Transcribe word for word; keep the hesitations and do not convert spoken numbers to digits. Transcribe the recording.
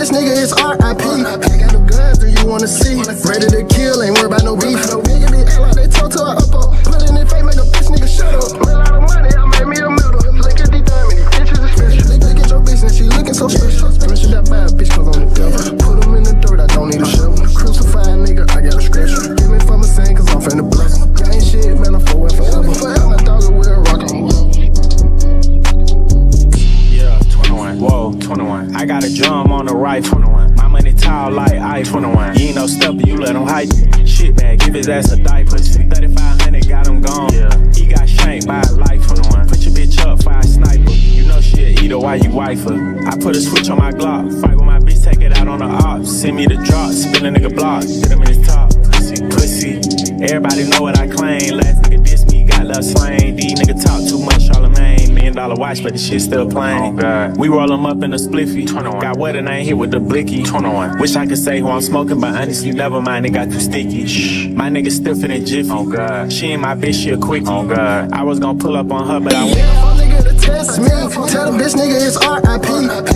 bitch, nigga, it's R I P I got no guns, do you wanna see? Ready to kill, ain't worried about no beef. Nigga be act like they talk to her up up. Put in their face, make a bitch, nigga, shut up. With a lot of money, I made me a middle. Look at these diamonds, these bitches are special. Look, look at your bitch, and she looking so special. Bitch, that bad bitch comes on the devil. Put them in the dirt, I don't need a shovel. Crucified nigga, I got a scratch. Give me for my saying, cause I'm finna bless him. Gang shit, man, I'm for it forever. My dog with a rock on. Whoa, twenty-one. I got a drum on the right, twenty-one. My money tall like I, twenty-one. You ain't no stepper, you let him hype. Shit bag, give his ass a diaper. thirty-five hundred, got him gone. Yeah. He got shanked by a life, twenty-one. Put your bitch up, fire sniper. You know shit, either why you wife her. I put a switch on my Glock. Fight with my bitch, take it out on the ops. Send me the drop, spin a nigga block. Get him in his top, pussy, pussy. Everybody know what I claim. Last nigga diss me, got love slain. These nigga talk too much, Charlemagne. Million dollar watch, but the shit still playing. Oh, God. We roll them up in a spliffy. twenty-one. Got what and I ain't hit with the blicky. twenty-one. Wish I could say who I'm smoking, but honestly, never mind, it got too sticky. Shh. My nigga stiffer than Jiffy. Oh, God. She ain't my bitch, she a quickie. Oh, God. I was gonna pull up on her, but I went. Yeah, nigga to test me. Tell the bitch, nigga, it's R I P